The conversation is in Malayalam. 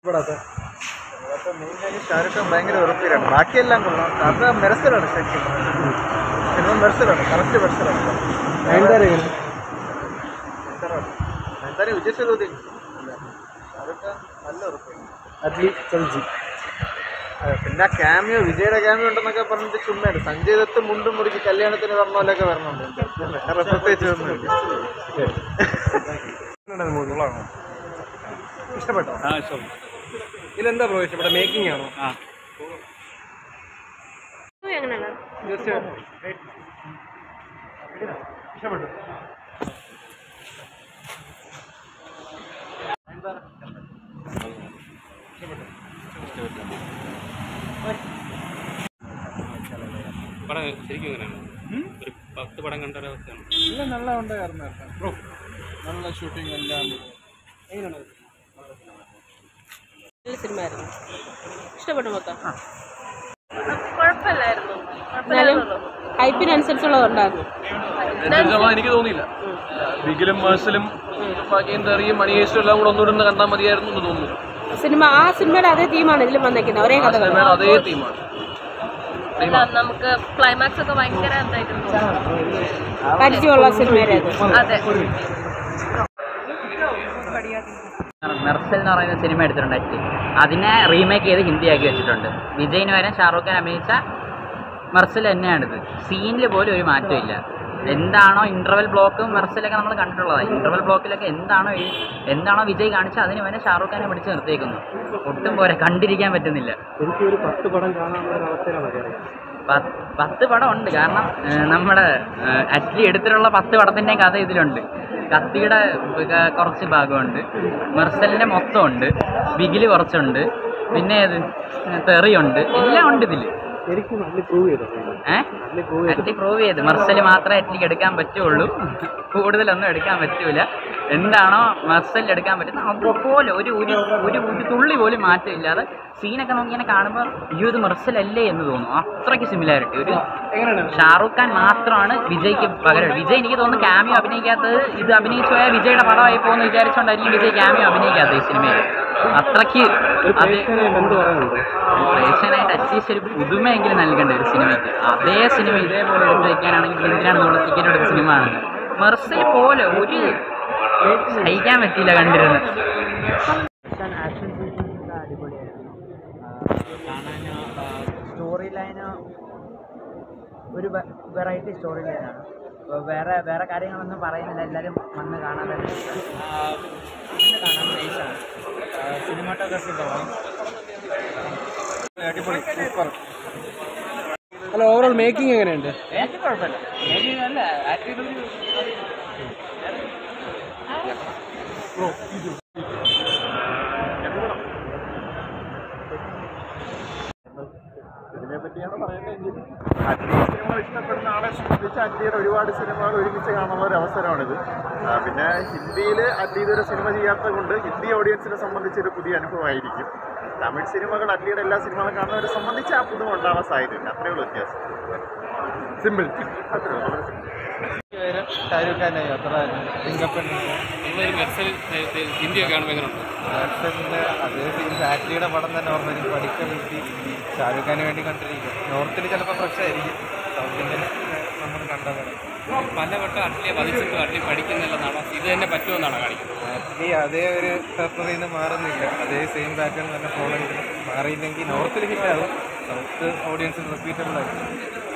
മെയിനായി ഷാരൂഖ് ഖാൻ ഭയങ്കര ഉറപ്പിലാണ്. ബാക്കിയെല്ലാം കൊള്ളാം. അത് മെർസലാണ് ശരിക്കും. സിനിമ മെർസലാണ്, കറക്റ്റ് മെർസലാണ്. നയൻതാര വിജയ് സേതുപതി. ഷാരൂഖ് ഖാൻ നല്ല ഉറപ്പാണ്. പിന്നെ ക്യാമിയോ, വിജയുടെ ക്യാമിയോ ഉണ്ടെന്നൊക്കെ പറഞ്ഞിട്ട് ചുമ്മാണ്. സഞ്ജയ് ദത്ത് മുണ്ടും മുറിച്ച് കല്യാണത്തിന് പറഞ്ഞ പോലെയൊക്കെ വരണുണ്ട്. വേറെ പ്രത്യേകിച്ച് ഒന്നുമില്ല. ഇഷ്ടപ്പെട്ടോ? ഇതിലെന്താ ബ്രോ ഇഷ്ടപ്പെട്ട? മേക്കിംഗ് ആണോ? ഇഷ്ടപ്പെട്ടു. പടം ശരിക്കും എങ്ങനെയാണ്? ഒരു 10 പടം കണ്ട ഒരവസ്ഥയാണ്. എല്ലാം നല്ല ഉണ്ടായിരുന്നു ബ്രോ. നല്ല ഷൂട്ടിംഗ് എല്ലാം. എങ്ങനെയാണ്? നല്ല സിനിമയായിരുന്നു. ഇഷ്ടപ്പെട്ടു മൊത്തം. കുഴപ്പമില്ലായിരുന്നു. എന്നാലും ഹൈപ്പിനനുസരിച്ചുള്ളതുണ്ടായിരുന്നു. എനിക്ക് തോന്നിയില്ല. ബിഗിലും മേഴ്സലും തെറിയും മണിയേഴ്സും എല്ലാം കൂടെ ഒന്നുകൂടെ കണ്ടാൽ മതിയായിരുന്നു എന്ന് തോന്നുന്നു. സിനിമ ആ സിനിമയുടെ അതേ തീമാണ് ഇതിലും വന്നേക്കുന്നത്. ഒരേ കഥ, അതേ തീമാണ്. നമുക്ക് ക്ലൈമാക്സ് ഒക്കെ ഭയങ്കര പരിചയമുള്ള സിനിമയായിരുന്നു. അതെ. മെർസൽ എന്ന് പറയുന്ന സിനിമ എടുത്തിട്ടുണ്ട്. അതിനെ റീമേക്ക് ചെയ്ത് ഹിന്ദിയാക്കി വെച്ചിട്ടുണ്ട്. വിജയിന് വരെ ഷാറൂഖ് ഖാൻ അഭിനയിച്ച മെർസൽ തന്നെയാണിത്. സീനിൽ പോലും ഒരു മാറ്റമില്ല. എന്താണോ ഇൻ്റർവെൽ ബ്ലോക്കും മെർസലൊക്കെ നമ്മൾ കണ്ടിട്ടുള്ളതാണ്. ഇൻ്റർവെൽ ബ്ലോക്കിലൊക്കെ എന്താണോ വിജയ് കാണിച്ചാൽ അതിന് വരെ ഷാറൂഖ് ഖാനെ പിടിച്ച് നിർത്തിയേക്കുന്നു. ഒട്ടും പോരെ, കണ്ടിരിക്കാൻ പറ്റുന്നില്ല. എനിക്ക് ഒരു 10 പടം കാണാനുള്ള അവസരമാണ്. 10 പടം ഉണ്ട്. കാരണം നമ്മുടെ അറ്റ്ലി എടുത്തിട്ടുള്ള 10 പടത്തിൻ്റെയും കഥ ഇതിലുണ്ട്. കത്തിയുടെ കുറച്ച് ഭാഗമുണ്ട്, മെർസലിൻ്റെ മൊത്തമുണ്ട്, ബിഗില് കുറച്ചുണ്ട്, പിന്നെ തെറിയുണ്ട്, എല്ലാം ഉണ്ട് ഇതിൽ. അറ്റ്ലി പ്രൂവ് ചെയ്ത് മെർസൽ മാത്രമേ അറ്റ്ലിക്ക് എടുക്കാൻ പറ്റുള്ളൂ. കൂടുതലൊന്നും എടുക്കാൻ പറ്റൂല. എന്താണോ മെർസലിൽ എടുക്കാൻ പറ്റുന്നത് അതുപോലെ ഒരു തുള്ളി പോലും മാറ്റമില്ലാതെ സീനൊക്കെ നോക്കി ഇങ്ങനെ കാണുമ്പോൾ ഇത് മെർസലല്ലേ എന്ന് തോന്നും. അത്രയ്ക്ക് സിമിലാരിറ്റി. ഒരു ഷാറൂഖ് ഖാൻ മാത്രമാണ് വിജയ്ക്ക് പകരം. വിജയ് എനിക്ക് തോന്നുന്നു ക്യാമിയോ അഭിനയിക്കാത്തത് ഇത് അഭിനയിച്ചു പോയാൽ വിജയുടെ പടമായി പോകുമെന്ന് വിചാരിച്ചുകൊണ്ടായിരിക്കും വിജയ് ക്യാമിയോ അഭിനയിക്കാത്തത് ഈ സിനിമയിൽ. അത്രയ്ക്ക് അത് പ്രേക്ഷകനായിട്ട് അറ്റ്ലീസ്റ്റ് ഒരു പുതുമയെങ്കിലും നൽകേണ്ട ഒരു സിനിമയ്ക്ക്. അതേ സിനിമ ഇതേപോലെ എടുത്ത് വയ്ക്കാനാണെങ്കിൽ എന്തിനാണ് നമ്മൾ ടിക്കറ്റ് എടുത്ത സിനിമ ആണെന്ന്. മെർസൽ പോലെ ഒരു സഹിക്കാൻ പറ്റിയില്ല കണ്ടിരുന്നത്. കാണാനോ സ്റ്റോറി ലൈനോ ഒരു വെറൈറ്റി സ്റ്റോറി ലൈനാണ്. വേറെ കാര്യങ്ങളൊന്നും പറയുന്നില്ല. എല്ലാവരും വന്ന് കാണാൻ തന്നെ കാണാൻ നൈസാണ്. സിനിമാറ്റോഗ്രാഫി അടിപൊളി, സൂപ്പർ. അല്ല, ഓവറോൾ മേക്കിംഗ് എങ്ങനെയുണ്ട്? കുഴപ്പമില്ല. മേക്കിംഗ് നല്ല ആറ്റിറ്റ്യൂഡ്. ഇതിനെ പറ്റിയാണ് പറയേണ്ടതെങ്കിൽ അറ്റ്ലി സിനിമകൾ ഇഷ്ടപ്പെടുന്ന ആളെ സംബന്ധിച്ച് അറ്റ്ലിയുടെ ഒരുപാട് സിനിമകൾ ഒരുമിച്ച് കാണാനുള്ള ഒരു അവസരമാണിത്. പിന്നെ ഹിന്ദിയിൽ അറ്റ്ലി ഇതൊരു സിനിമ ചെയ്യാത്തത് കൊണ്ട് ഹിന്ദി ഓഡിയൻസിനെ സംബന്ധിച്ചൊരു പുതിയ അനുഭവമായിരിക്കും. തമിഴ് സിനിമകൾ അറ്റ്ലിയുടെ എല്ലാ സിനിമകളും കാണുന്നവരെ സംബന്ധിച്ച് ആ പുതുമ ഉണ്ടാവാൻ സാധ്യതയുണ്ട്. അത്രയേ ഉള്ളൂ വ്യത്യാസം. സിമ്പിൾ, അത്രേ ഉള്ളൂ. ഷാരൂഖ് ഖാൻ്റെ അത്ര ഹിന്ദിയൊക്കെ കാണുമ്പോൾ എങ്ങനെയുണ്ട്? മെർസലിൻ്റെ അതേ സീൻസ് ആറ്റ്ലിയുടെ പടം തന്നെ ഓർമ്മ. എനിക്ക് പഠിക്കാൻ പറ്റി ഷാരൂഖ് ഖാന് വേണ്ടി കണ്ടിരിക്കും. നോർത്തിൽ ചിലപ്പോൾ ഫ്രഷായിരിക്കും, സൗത്ത് ഇന്ത്യൻ നമ്മൾ കണ്ടതാണ്. പലവട്ടം അറ്റ്ലിയെ വധിച്ചിട്ടും അറ്റ്ലി പഠിക്കുന്നില്ലെന്നാണോ ഇത് തന്നെ പറ്റുമെന്നാണോ കാണിക്കുന്നത്? ആറ്റ്ലി അതേ ഒരു പേപ്പറിൽ നിന്ന് മാറുന്നില്ല. അതേ സെയിം പാറ്റേൺ തന്നെ ഫോളോ ചെയ്ത് മാറിയില്ലെങ്കിൽ നോർത്തിൽ ഹിറ്റാകും, സൗത്ത് ഓഡിയൻസിന് റിപ്പീറ്റബിൾ ആയിരിക്കും.